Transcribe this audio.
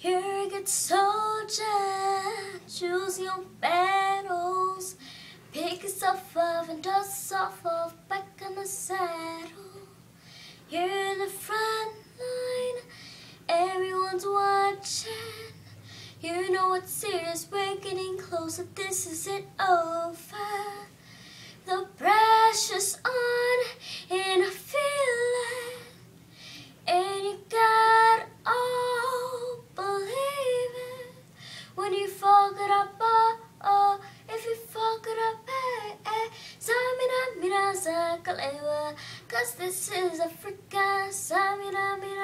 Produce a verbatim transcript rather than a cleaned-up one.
Here get soldier, choose your battles. Pick yourself up and dust off of back on the saddle. Here in the front line, everyone's watching. You know it's serious, we're getting closer, this is it over. The pressure's on and I feel it, and you gotta all believe it. When you fuck it up, oh, oh, if you fuck it up, eh, eh, Samina mina sa kalewa, cause this is Africa, Samina mina.